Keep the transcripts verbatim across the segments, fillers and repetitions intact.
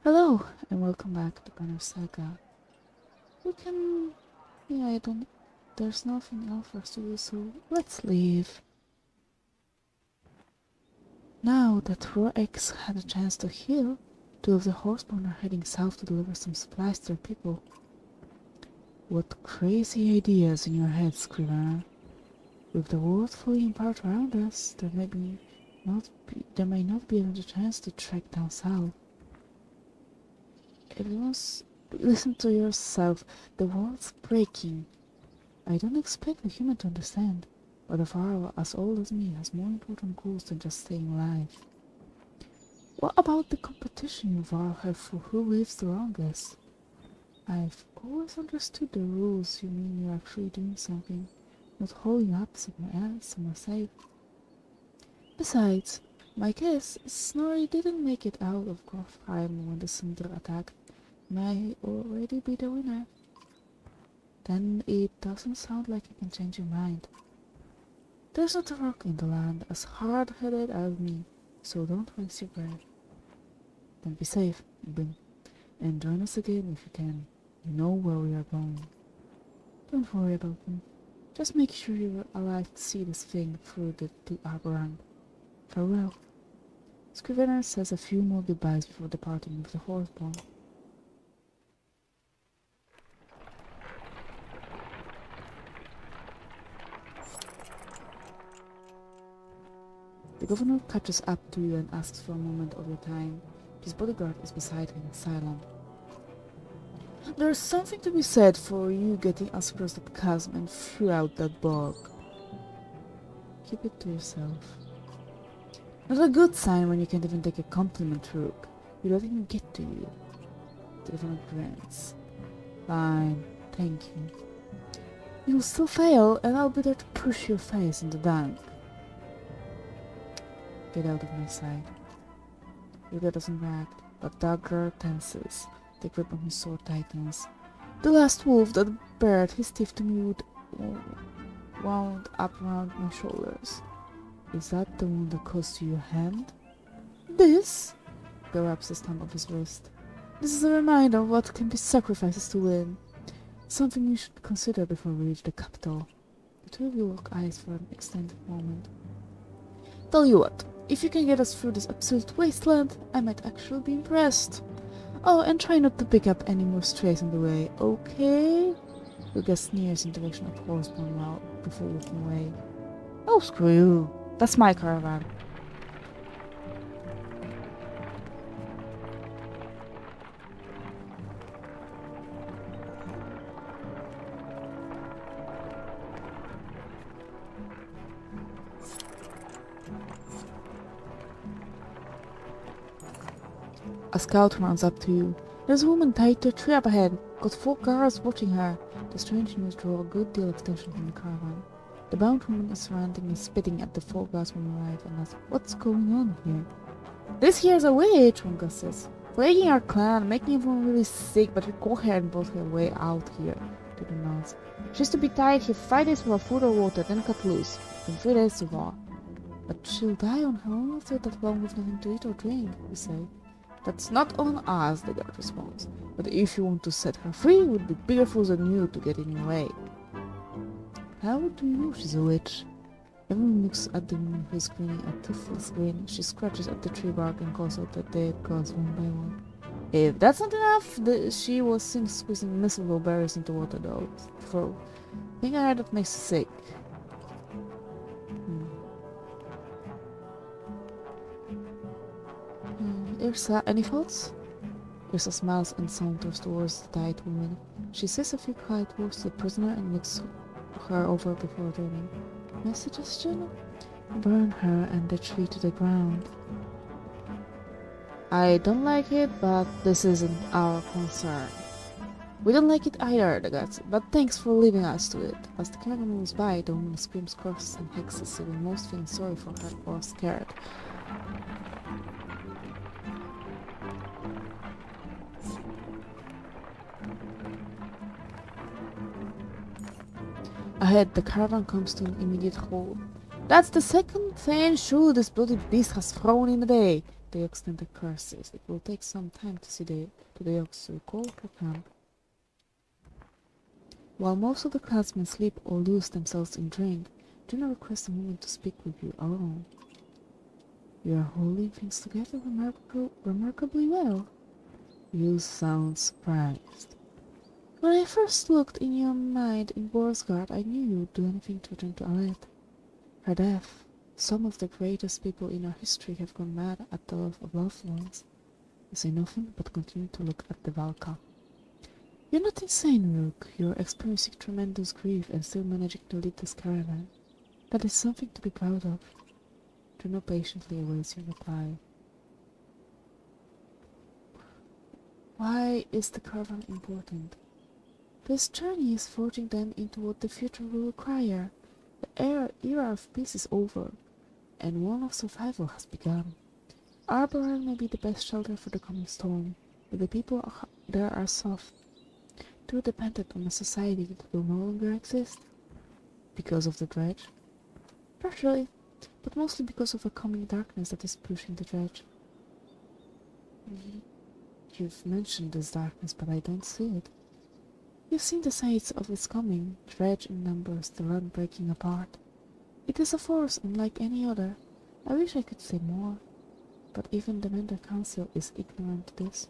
Hello, and welcome back to Banner Saga. We can... Yeah, I don't... There's nothing else for us to do, so let's leave. Now that Roex had a chance to heal, two of the horsemen are heading south to deliver some supplies to their people. What crazy ideas in your head, Scrivener. With the world fully apart around us, there may be not be, there may not be another chance to trek down south. Everyone's... Listen to yourself. The world's breaking. I don't expect a human to understand, but a Varl as old as me has more important goals than just staying alive. What about the competition you Varl have for who lives the longest? I've always understood the rules. You mean you're actually doing something, not holding up somewhere else, somewhere safe. Besides, my guess is Snorri didn't make it out of Grofheim when the Cinder attacked. May already be the winner. Then it doesn't sound like you can change your mind. There's not a rock in the land as hard-headed as me, so don't waste your breath. Then be safe, Bin, and join us again if you can. You know where we are going. Don't worry about them. Just make sure you're alive to see this thing through the, the Arborand. Farewell. Scrivener says a few more goodbyes before departing with the horseborn. The governor catches up to you and asks for a moment of your time. His bodyguard is beside him, silent. There's something to be said for you getting us across the chasm and throughout that bog. Keep it to yourself. Not a good sign when you can't even take a compliment, Rook. You don't even get to you. The governor grins. Fine, thank you. You'll still fail, and I'll be there to push your face in the bank. Get out of my sight. Yuga doesn't react, but Dagger tenses. The grip on his sword tightens. The last wolf that bared his teeth to me would wound up around my shoulders. Is that the one that cost you your hand? This? He wraps his thumb of his wrist. This is a reminder of what can be sacrifices to win. Something you should consider before we reach the capital. The two of you lock eyes for an extended moment. Tell you what. If you can get us through this absolute wasteland, I might actually be impressed. Oh, and try not to pick up any more strays on the way, okay? Yuga sneers in the direction of horseborn while before walking away. Oh, screw you. That's my caravan. A scout runs up to you. There's a woman tied to a tree up ahead. Got four guards watching her. The strange news draw a good deal of attention from the caravan. The bound woman is ranting and spitting at the four guards when you arrive and asks, what's going on here? This here's a witch, one guard says. Plaguing our clan, making everyone really sick, but we caught her and brought her way out here to the north. She's to be tied here five days without food or water, then cut loose. In three days to war. But she'll die on her own after that long with nothing to eat or drink, we say. That's not on us, the guard responds. But if you want to set her free, it would be bigger fools than you to get in your way. How do you know she's a witch? Everyone looks at the woman who's grinning a toothless grin. She scratches at the tree bark and calls out the dead gods one by one. If that's not enough, the, she was seen squeezing miserable berries into water though. For thing I heard that makes you sick. Hmm. Irsa, any thoughts? Irsa smiles and saunters towards the tied woman. She says a few quiet words to the prisoner and looks her over before turning. My suggestion? Burn her and the tree to the ground. I don't like it, but this isn't our concern. We don't like it either, the gods, but thanks for leaving us to it. As the caravan moves by, the woman screams curses and hexes, even most feeling sorry for her or scared. Ahead, the caravan comes to an immediate halt. That's the second thing shoe this bloody beast has thrown in the day. the extended curses. It will take some time to see the to the Yoks to recall her camp. While most of the clansmen sleep or lose themselves in drink, Juno requests a moment to speak with you alone. You are holding things together remarkable, remarkably well. You sound surprised. When I first looked in your mind in Borsgard, I knew you would do anything to return to Alet. Her death. Some of the greatest people in our history have gone mad at the love of loved ones. You say nothing but continue to look at the Valka. You're not insane, Rook. You're experiencing tremendous grief and still managing to lead this caravan. That is something to be proud of. Juno patiently awaits your reply. Why is the caravan important? This journey is forging them into what the future will require. The era, era of peace is over, and one of survival has begun. Arboran may be the best shelter for the coming storm, but the people are, there are soft, too dependent on a society that will no longer exist. Because of the dredge? Partially, but mostly because of a coming darkness that is pushing the dredge. You've mentioned this darkness, but I don't see it. You've seen the signs of its coming, dredge in numbers, the run breaking apart. It is a force unlike any other. I wish I could say more, but even the Mender Council is ignorant to this.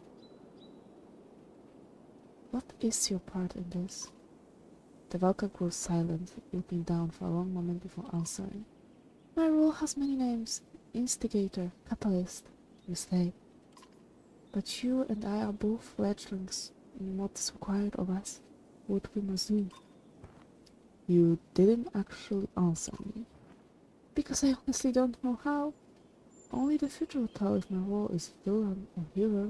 What is your part in this? The Valka grows silent, looking down for a long moment before answering. My role has many names. Instigator, catalyst, you say. But you and I are both fledglings in what is required of us, what we must do. You didn't actually answer me. Because I honestly don't know how. Only the future will tell if my role is villain or hero.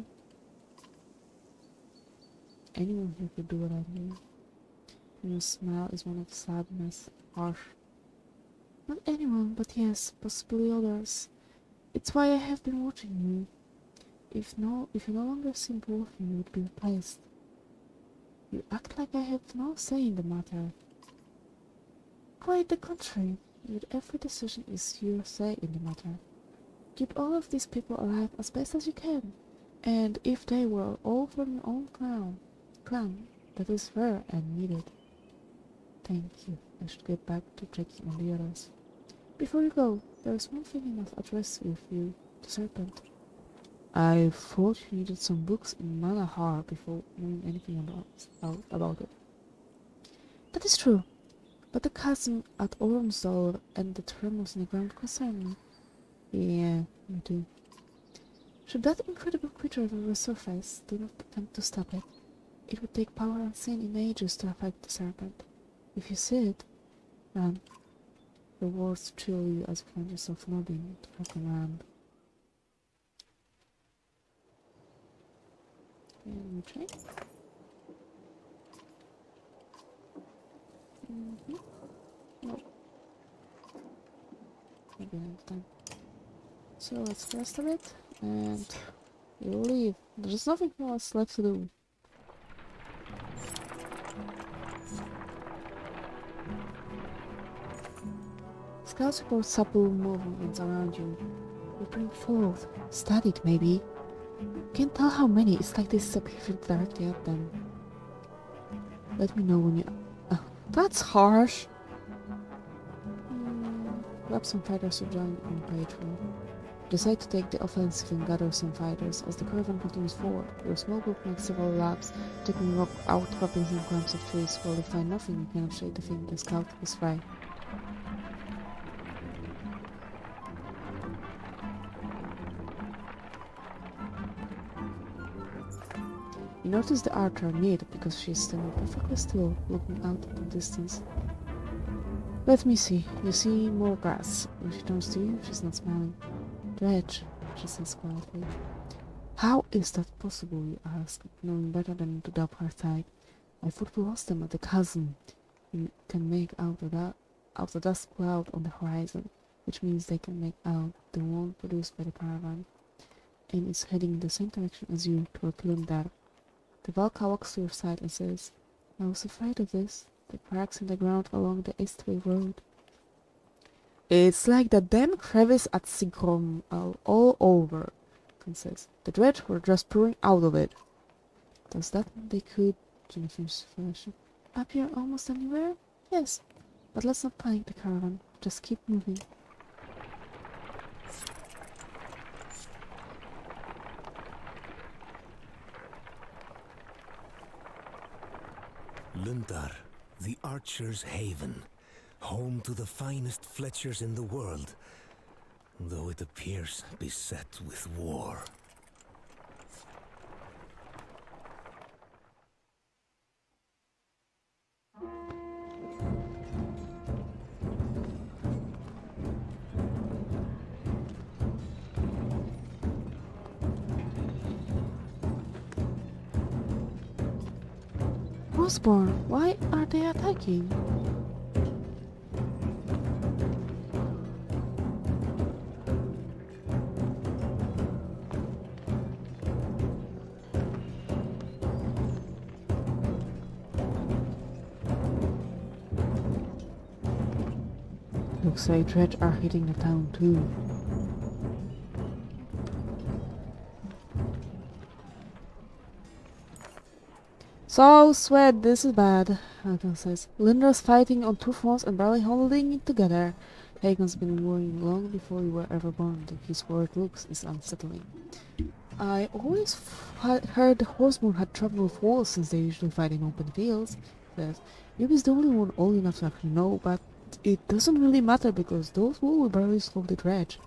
Anyone here could do what I mean. And your smile is one of sadness, harsh. Not anyone, but yes, possibly others. It's why I have been watching you. If no, if you no longer seem worthy, you would be replaced. You act like I have no say in the matter. Quite the contrary. With every decision is your say in the matter. Keep all of these people alive as best as you can, and if they were all from your own clan, clan, that is rare and needed. Thank you. I should get back to checking on the others. Before you go, there is one thing I must address with you, the serpent. I thought you needed some books in Manahar before knowing anything about, about it. That is true, but the chasm at Ormsdal and the tremors in the ground concern me. Yeah, me too. Should that incredible creature ever resurface, do not attempt to stop it. It would take power unseen in ages to affect the serpent. If you see it, run. The words chill you as you find yourself nodding to look around. And try. Mm-hmm. No. Maybe another time. So let's rest a bit and we'll leave. There's nothing else left to do. Scouts report supple movements around you. You bring forth, studied maybe. Can't tell how many, it's like they disappear directly at them. Let me know when you... Oh, that's harsh! Mm, grab some fighters to join on patrol. Decide to take the offensive and gather some fighters. As the caravan continues forward, your small group makes several laps, taking rock outcroppings and clumps of trees. While they find nothing, you cannot shake the feeling the scout is right. You notice the archer near because she is standing perfectly still, looking out at the distance. Let me see. You see more grass. When she turns to you, she's not smiling. Dredge, she says quietly. How is that possible, you ask, knowing better than to doubt her side. I thought we lost them at the chasm. You can make out the, da out the dust cloud on the horizon, which means they can make out the one produced by the caravan, and it's heading in the same direction as you, toward Lundar. The Valka walks to your side and says, I was afraid of this, the cracks in the ground along the Eastway road. It's like the damn crevice at Sigrom all over. Hagen says. The dredge were just pouring out of it. Does that mean they could, Jennifer's flash, appear almost anywhere? Yes. But let's not panic the caravan. Just keep moving. Lundar, the Archer's Haven, home to the finest Fletchers in the world, though it appears beset with war. Osborn, why are they attacking? Looks like dredge are hitting the town too. So, Sweat, this is bad, Hagen says. Linda's fighting on two fronts and barely holding it together. Hagen's been worrying long before you were ever born that his worried looks is unsettling. I always f heard the horsemen had trouble with walls since they usually fight in open fields. Says, Yubi's the only one old enough to actually know, but it doesn't really matter because those walls will barely slow the dredge.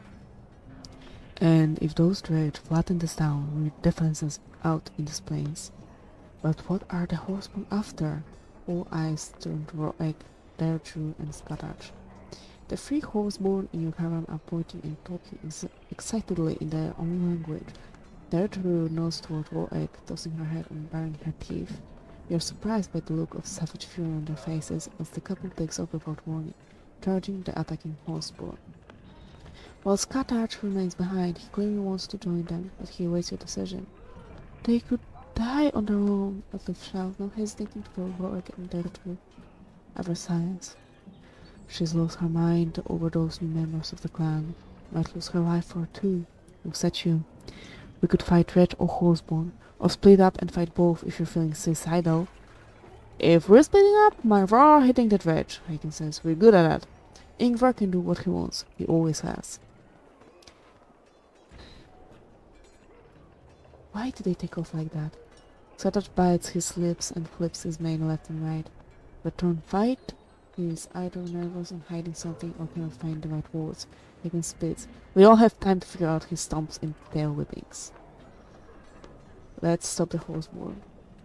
And if those dredge flatten this town, we're defenses out in these plains. But what are the horsemen after? All eyes turned to Roeg, Deirdre, and Scatach. The three horseborn in your caravan are pointing and talking ex excitedly in their own language. Deirdre nods toward Roeg, tossing her head and baring her teeth. You are surprised by the look of savage fury on their faces as the couple takes up without warning, charging the attacking horseborn. While Scatach remains behind, he clearly wants to join them, but he awaits your decision. They could die on their own, Atliff shouts, not hesitating to throw Roeg and Deirdre. Ever silence. She's lost her mind over those new members of the clan. Might lose her life for it too. Looks at you. We could fight Red or Horseborn, or split up and fight both if you're feeling suicidal. If we're splitting up, my raw hitting the dredge, Hagen says. We're good at that. Ingvar can do what he wants. He always has. Why did they take off like that? Scatach bites his lips and flips his mane left and right. But turn fight? He is either nervous and hiding something or cannot find the right words. Hagen spits. We all have time to figure out his stomps and tail whippings. Let's stop the horseborn.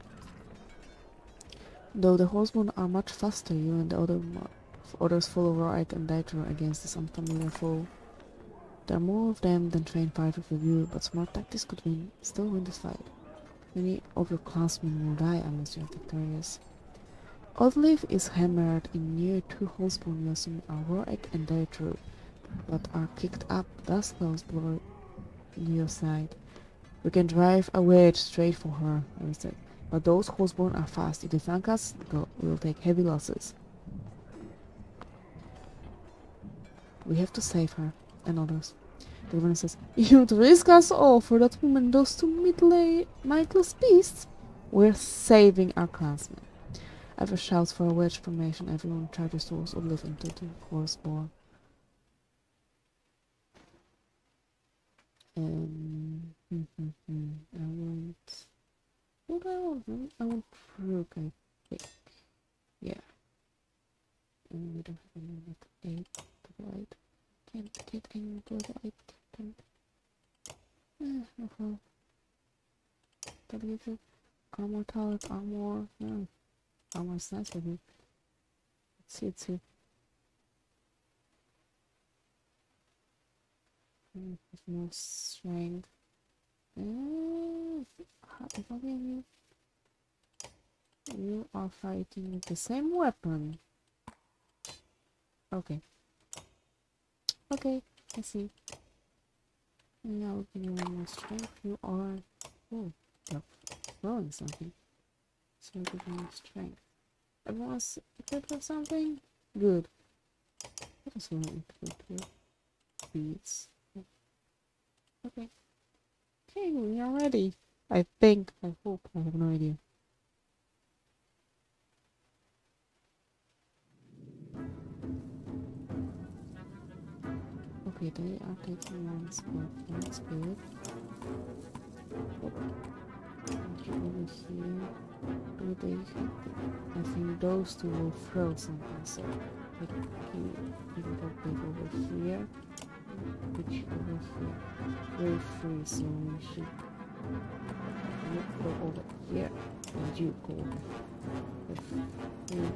Though the horseborn are much faster, you and the other others follow Roeg and Deirdre against this unfamiliar foe. There are more of them than trained fighters with you, but smart tactics could win, still win this fight. Many of your clansmen will die unless you are victorious. Oddleif is hammered in near two horseborn using are Roeg and Deirdre, but are kicked up, thus close below your side. We can drive a wedge straight for her, I said, but those horseborn are fast. If they flank us, we'll take heavy losses. We have to save her, and others. The woman says, You'd risk us all for that woman, those two middle mindless beasts? We're saving our clansmen. Ever shouts for a wedge formation, everyone charges towards Oddleif into the horseborn. Um, hmm, hmm, hmm. I want... What do I want? I want Rook, I think. Yeah. And we don't have any with eight to the right. Can't get any to the right. Can't. Eh, no problem. That gives it armor talent, armor. No. Armor is nice with it. Let's see, let's see. Mm, with more strength. Uh, if I you, you are fighting with the same weapon. Okay. Okay, I see. And I'll give you one more strength. You are... Oh, you're throwing something. So I'll give you more strength. Everyone's equipped with something? Good. What is one equipped with? Beads. Okay. Okay, we are ready. I think, I hope, I have no idea. Okay, they are taking one spot. That's good. And over here, do they? I think those two will throw something, so I can keep it up over here. Which over here? We're free, so we should you go over here and you go over here.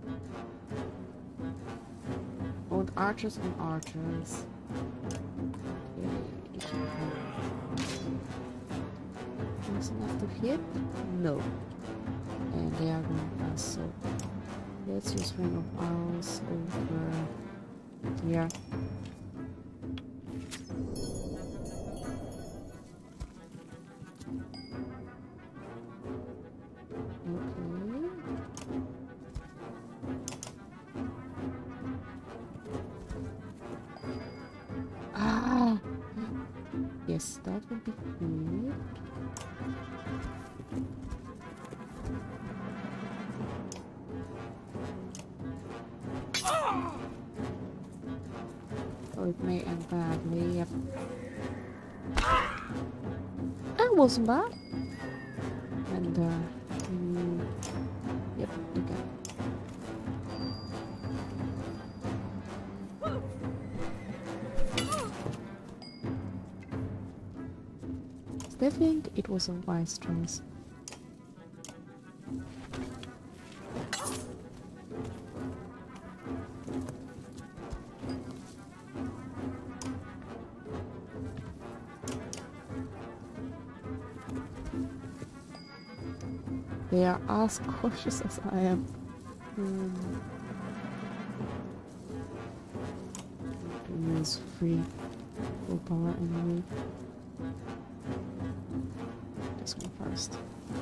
Oh, the archers and archers. Okay, is enough to hit? No. And they are going to pass, so let's use ring of arrows over here. Yes, that would be good. Oh, it may end badly, yep. That wasn't bad. And, uh, mm, yep, okay. I think it was a wise choice. They are as cautious as I am. Hmm. Use free full power anyway. This one first.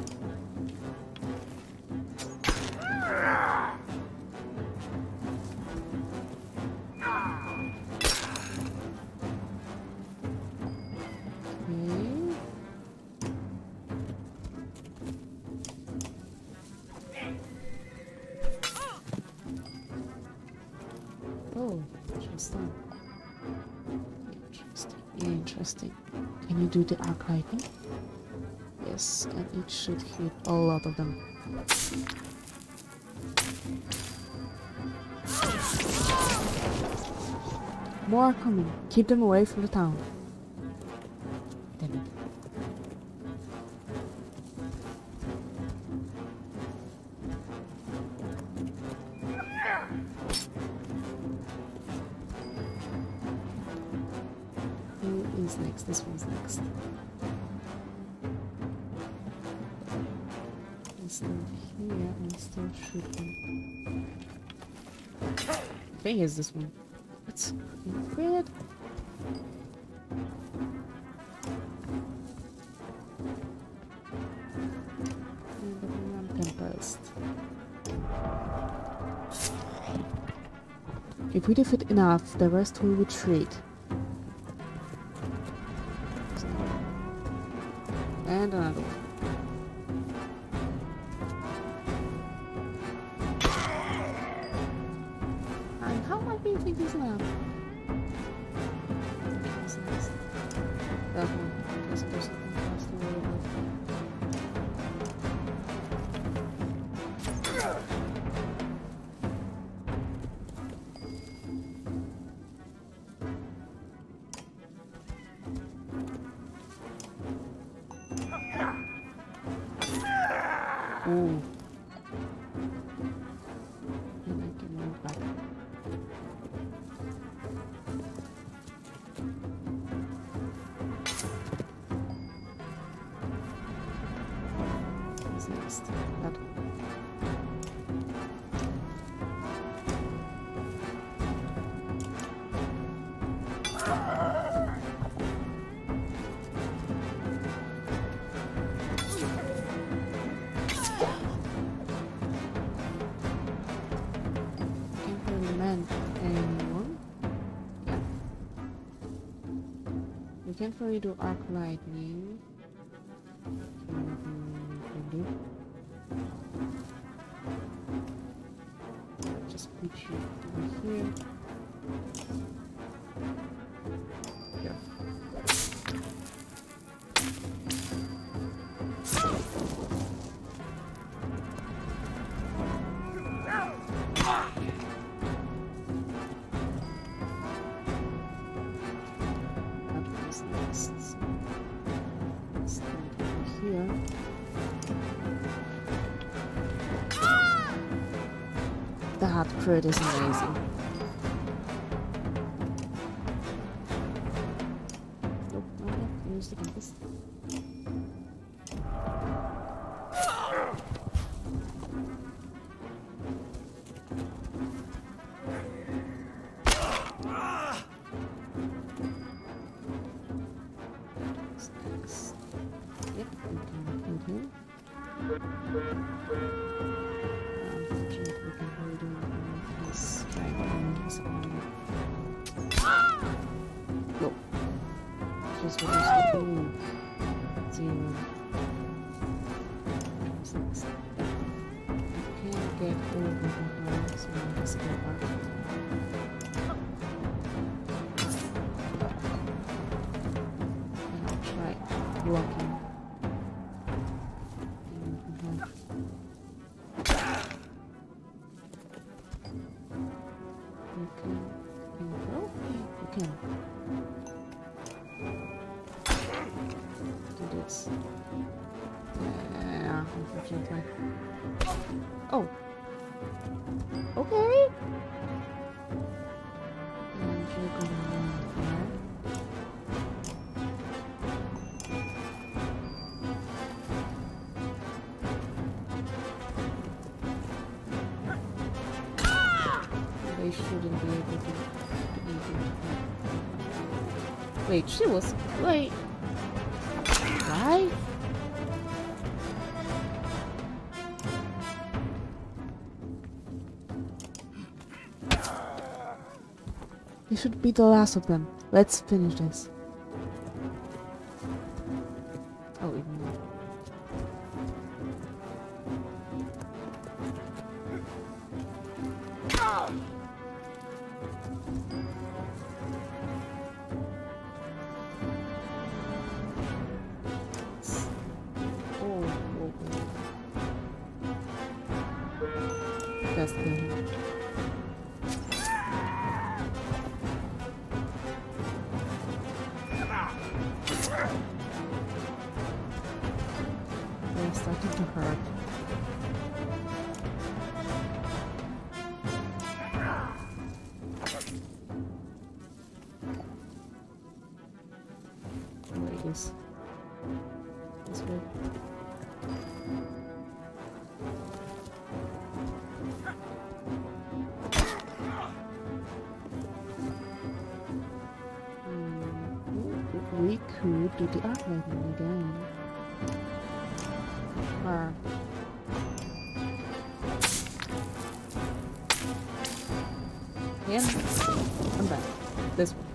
Oh, interesting. Interesting. Interesting. Can you do the arc lightning? Yes, and it should hit a lot of them. More are coming. Keep them away from the town. Damn it. Who is next? This one's next. Still here and still shooting. I think it's this one. It's weird. Tempest. If we defeat enough, the rest will retreat. And another one. Think this enough. That one. That's supposed to be fast away with. Ooh. And I can move back. Next. That one. Can't really man anyone. Yeah. can't really do arc lightning. Mm-hmm. Just put you over here. Here. That crit is amazing. Nope, not yet. Use the compass. Yep, we can include him. Unfortunately, we can hold him with his strength and his armor. No. Just what is the boom? Zero. Six. We can't get over behind, so let's go back. And I'll try blocking. Yeah, unfortunately. Oh. Okay. And you're going around here. They shouldn't be able to do anything. Wait, she was. Wait. Why? You should be the last of them. Let's finish this. Oh, even more. That's good. They're starting to hurt. Wait, this. This way. We could do the arc lightning again. Or and I'm back. This one.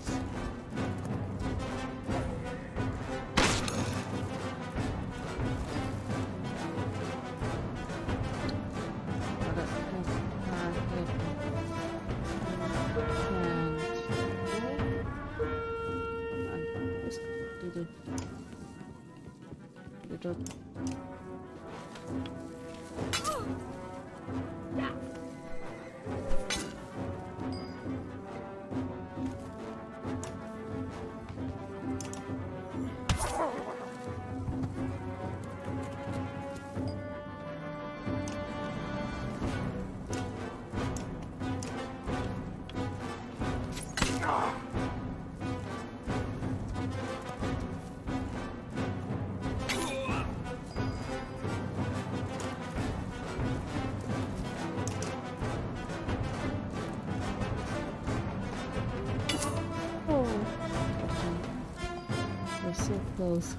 So close.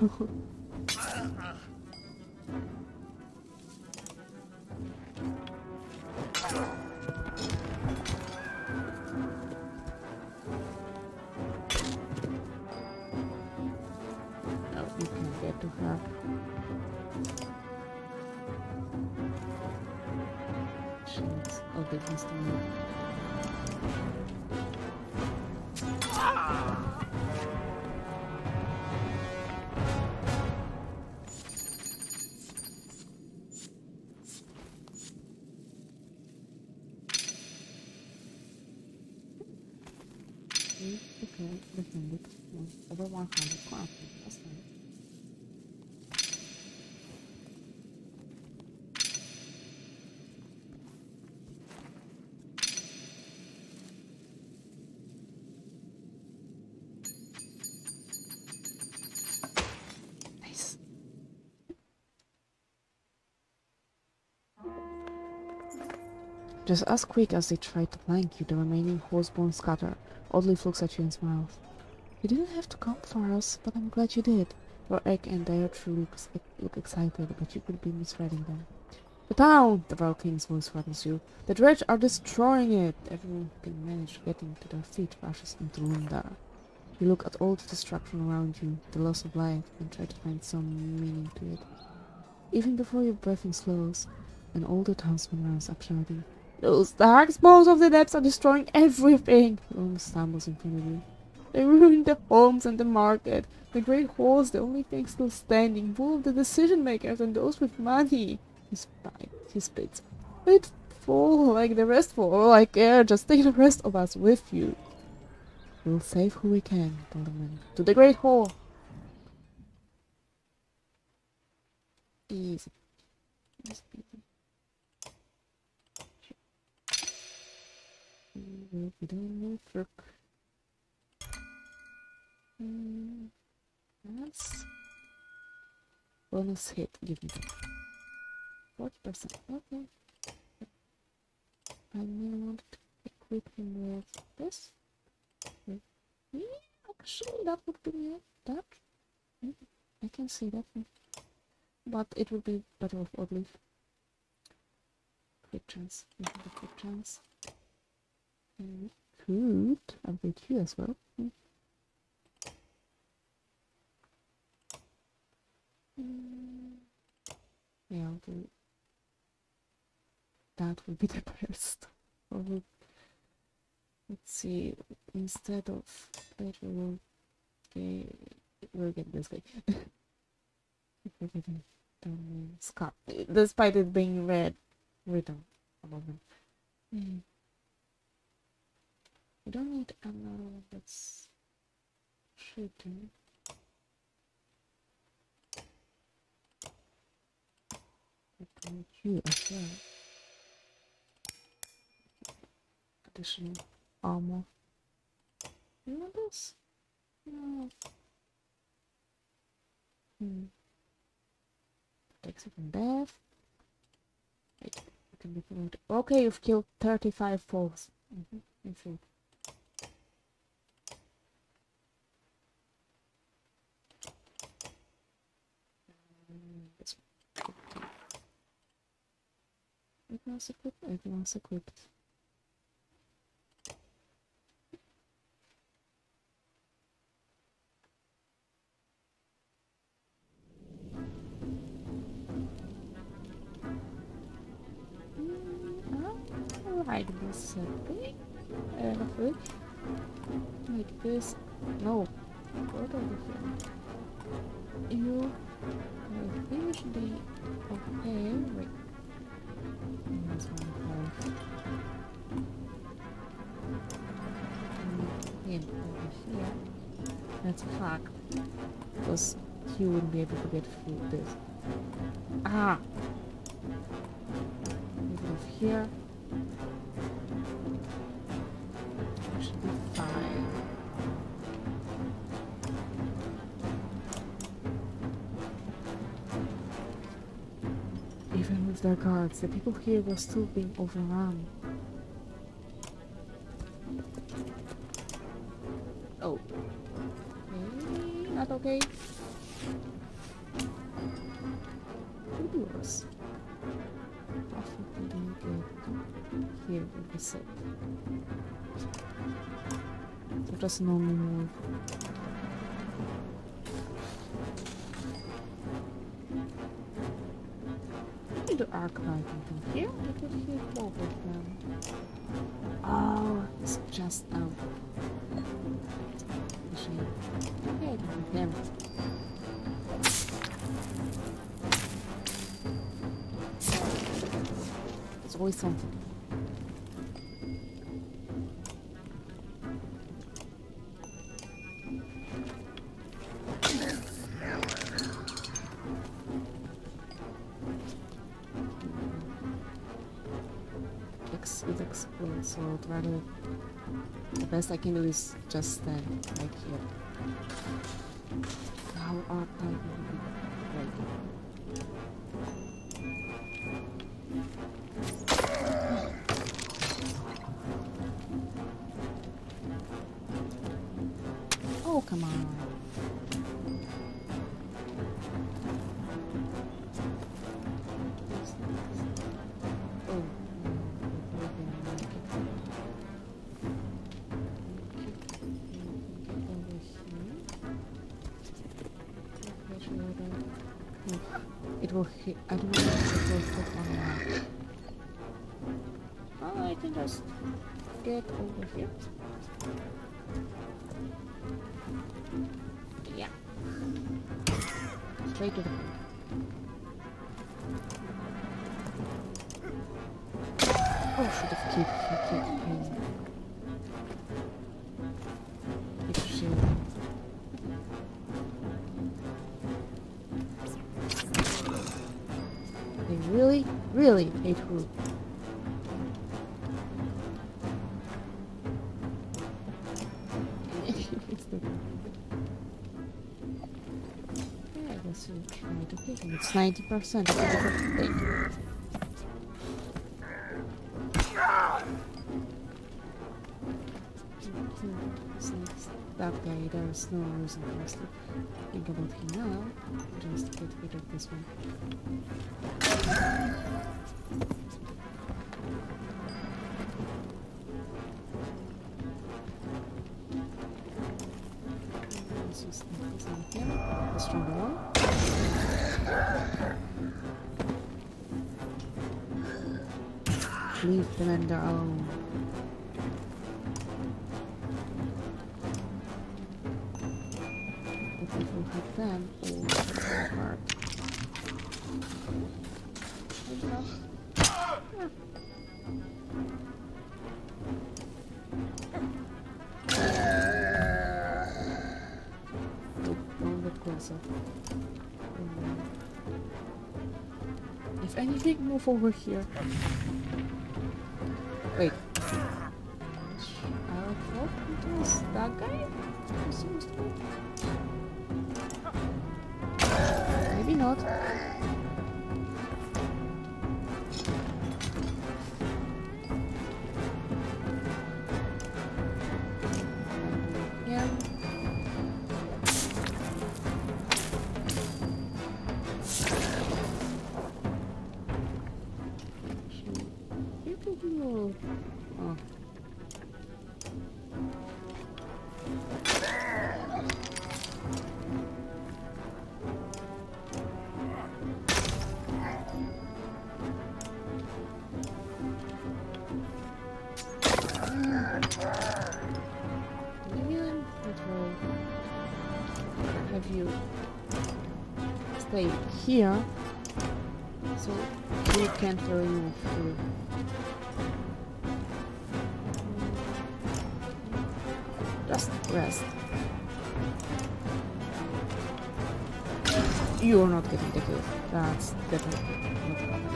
Oh, they must have moved. Okay, defended. Over one hundred crafting. That's nice. Nice. Just as quick as they tried to flank you, the remaining horseborn scatter. Oddleif looks at you and smiles. You didn't have to come for us, but I'm glad you did. Your egg and Daihatru look, look excited, but you could be misreading them. The town! The Val King's voice rattles you. The dredge are destroying it! Everyone can manage getting to their feet rushes into Lunda. You look at all the destruction around you, the loss of life, and try to find some meaning to it. Even before your breathing slows, an older townsman runs up shouting, "Those darkspawn of the depths are destroying everything!" Lunda stumbles in front of you. They ruined the homes and the market. The great halls, the only thing still standing, full of the decision makers and those with money. He spits. He spits. Let fall like the rest for all I care. Just take the rest of us with you. We'll save who we can, told the man. To the great hall. Easy. Easy, easy. We don't need work. Mm, that's bonus hit. Give me that. Forty percent. Okay. I want to equip him with this. With yeah, actually, that would be it. That mm, I can see that, but it would be better with Oddleif. Quick chance. We have a quick chance. And we could upgrade you as well. Mm. Mm. Yeah, I'll do that will be the best. Or we'll, let's see, instead of that we will get, we'll get this guy. If we're getting down Scott, despite it being red written above him. Mm. We don't need another one that's shooting. You as well. Additional armor. You want this? No. Hmm. Protects you from death. Wait, you can be promoted. Okay, you've killed thirty-five foes. Mm-hmm. I see. Everyone's equipped. Everyone's equipped. Mm, I like this thing. And a foot. Like this. No. What are you doing? You. I think it should be okay. Wait. That's one five. And over here. That's a fact. Because he wouldn't be able to get through this. Ah! Maybe over here. That should be fine. Even with their guards, the people here were still being overrun. Oh. Okay, not okay. Could be worse. Definitely good. Here will be safe. So just normal move. see the archive from here? I could hear both of them. Oh, it's just out. A shame. Okay, I can him. There's always something. It explodes, so I'd rather... The best I can do is just stand like here. How are I Oh, come on. It will hit. I don't know if it will hit on that. Oh, I can just get over here. Yeah. Straight to the point. Oh, should have kept kept him. Keep shield. They really, really hate Root. Yeah, I guess we'll try to pick him. It's ninety percent. It's a different thing. That guy, there's no reason for us to think about him now. Just get rid of this one. Let's just take this one here. The stronger one. Leave them in their own. We'll hit them or apart. Maybe not. Yeah. Nope, don't get closer. Um, if anything, move over here. Wait. I thought it was that guy? It seems to be. Maybe not. Yeah. Oh. Have you stay here so you can't really move through. Just rest. You're not getting the kill. That's definitely not happening.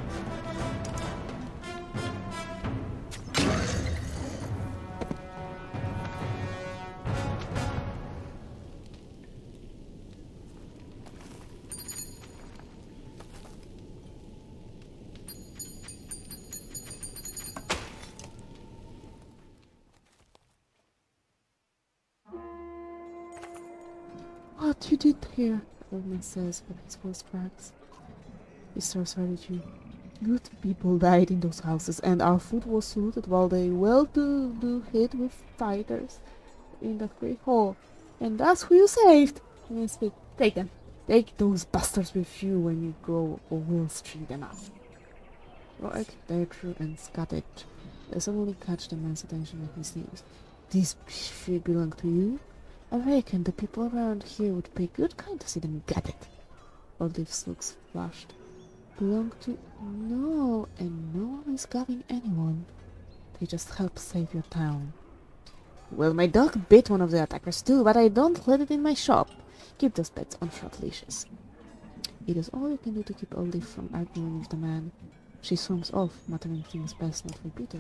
What you did here? Oldman says, but his voice cracks. He starts right at you. Good people died in those houses, and our food was looted while they well-to-do hid with fighters in that great hall. And that's who you saved! And spit. Take them. Take those bastards with you when you go, or we'll string them up. Rourke, Gertrude, and Scottish suddenly catch the man's attention when he sneers. These three belong to you? I reckon the people around here would pay good kind to see them get it. Olive's looks flushed. Belong to... No, and no one is grabbing anyone. They just help save your town. Well, my dog bit one of the attackers too, but I don't let it in my shop. Keep those pets on short leashes. It is all you can do to keep Olive from arguing with the man. She storms off, muttering things best not repeated.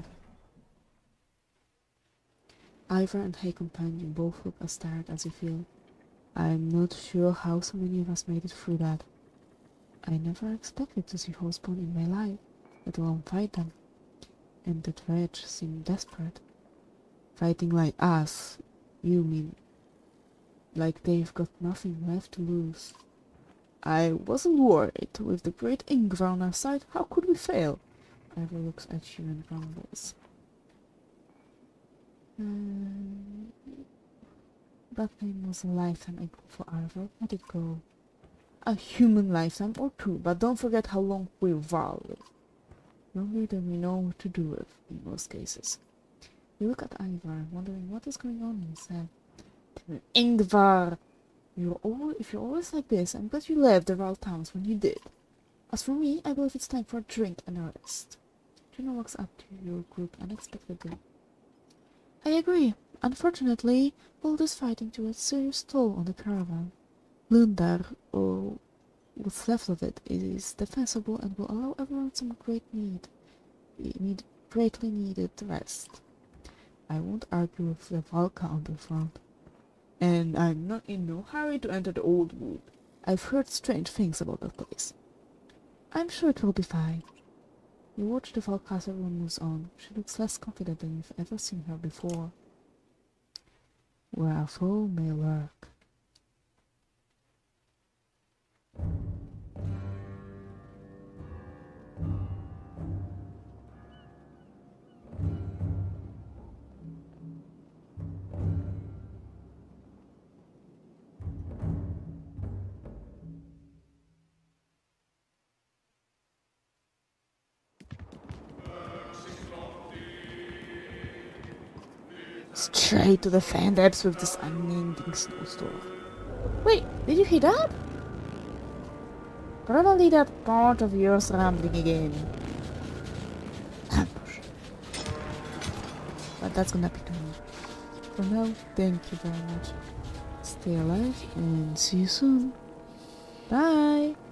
Ivor and her companion both look as tired as you feel. I'm not sure how so many of us made it through that. I never expected to see Horseborn in my life, let alone fight them. And the Dredge seemed desperate. Fighting like us, you mean? Like they've got nothing left to lose. I wasn't worried. With the great Ingvar on our side, how could we fail? Ivor looks at you and grumbles. Um, that name was a lifetime ago for Ivor. Let it go. A human lifetime or two, but don't forget how long we Varl live. Longer than we know what to do with, in most cases. You look at Ivor, wondering what is going on inside. Ingvar! You're all, if you're always like this, I'm glad you left the Varl towns when you did. As for me, I believe it's time for a drink and a rest. Juno walks up to your group unexpectedly. I agree. Unfortunately, all this fighting to a serious toll on the caravan. Lundar, or what's left of it, is defensible and will allow everyone some great need, need greatly needed rest. I won't argue with the Valka on the front. And I'm not in no hurry to enter the old wood. I've heard strange things about that place. I'm sure it will be fine. You watch the Valka as everyone moves on. She looks less confident than you've ever seen her before. Where a foe may lurk. Straight to the fan depths with this unending snowstorm. Wait, did you hear that? Probably that part of yours rambling again. Ambush. But that's gonna be too much. For now, thank you very much. Stay alive and see you soon. Bye!